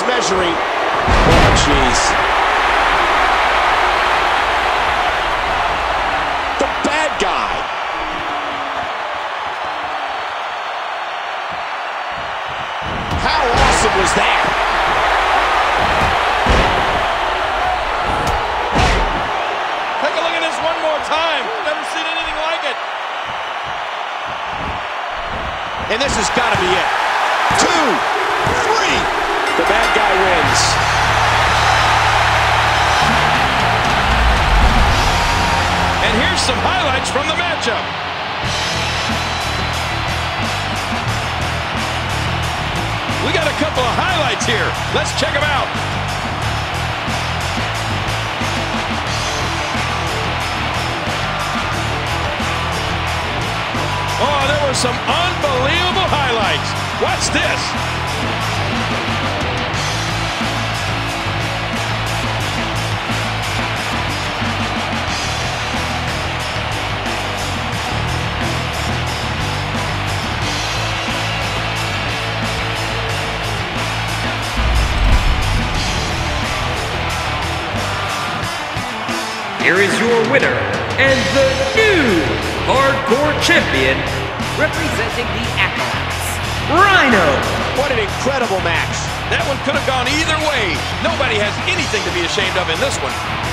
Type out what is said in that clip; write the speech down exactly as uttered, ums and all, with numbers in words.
measuring. Oh, jeez. The bad guy. How awesome was that? Take a look at this one more time. Never seen anything like it. And this has got to be it. Two, three. The bad guy wins. And here's some highlights from the matchup. We got a couple of highlights here. Let's check them out. Oh, there were some unbelievable highlights. Watch this. Here is your winner and the new Hardcore Champion, representing the Acolytes, Rhino. What an incredible match. That one could have gone either way. Nobody has anything to be ashamed of in this one.